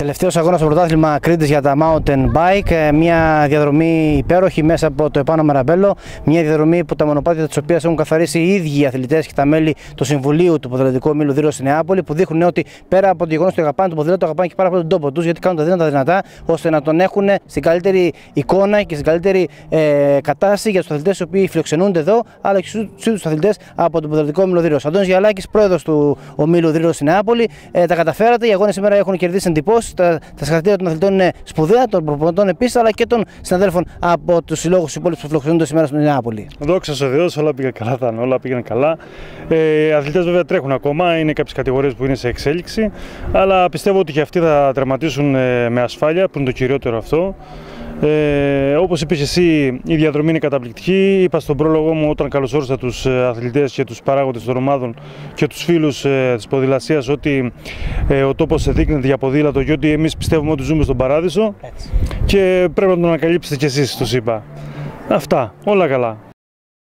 Τελευταίος αγώνας στο πρωτάθλημα Κρήτης για τα mountain bike, μια διαδρομή υπέροχη μέσα από το επάνω Μαραμπέλο, μια διαδρομή που τα μονοπάτια της οποίας έχουν καθαρίσει οι ίδιοι οι αθλητές και τα μέλη του Συμβουλίου του Ποδηλατικού Ομίλου Δήλωση στη Νεάπολη, που δείχνουν ότι πέρα από το γεγονός ότι αγαπάνε το ποδήλατο, αγαπάνε και πάρα πολύ τον τόπο τους, γιατί κάνουν τα δυνατά ώστε να τον έχουν στην καλύτερη εικόνα και στην καλύτερη κατάσταση για τους αθλητές οι οποίοι φιλοξενούνται εδώ, αλλά και στους ίδιους αθλητές από τον Ποδηλατικό Ομίλο Δήλωση. Αντώνης Γιαλάκης, πρόεδρος του Ομίλου Δήλωση στη Νεάπολη, τα καταφέρατε. Οι αγώνες σήμερα έχουν κερδίσει εντυπώσεις. Τα συγχαρητήρια των αθλητών είναι σπουδαία, των προπονητών επίσης, αλλά και των συναδέλφων από τους συλλόγους υπόλοιπους που φιλοξενούνται σήμερα στην Νεάπολη. Δόξα τω Θεώ, όλα πήγαν καλά, όλα πήγαν καλά. Οι αθλητές βέβαια τρέχουν ακόμα, είναι κάποιες κατηγορίες που είναι σε εξέλιξη, αλλά πιστεύω ότι και αυτοί θα τερματίσουν με ασφάλεια, που είναι το κυριότερο αυτό. Όπως είπες εσύ, η διαδρομή είναι καταπληκτική. Είπα στον πρόλογο μου όταν καλωσόρισα τους αθλητές και τους παράγοντες των ομάδων και τους φίλους της ποδηλασίας ότι ο τόπος δείχνεται για ποδήλατο και ότι εμείς πιστεύουμε ότι ζούμε στον παράδεισο. Έτσι. Και πρέπει να τον ανακαλύψετε κι εσείς, τους είπα. Αυτά, όλα καλά.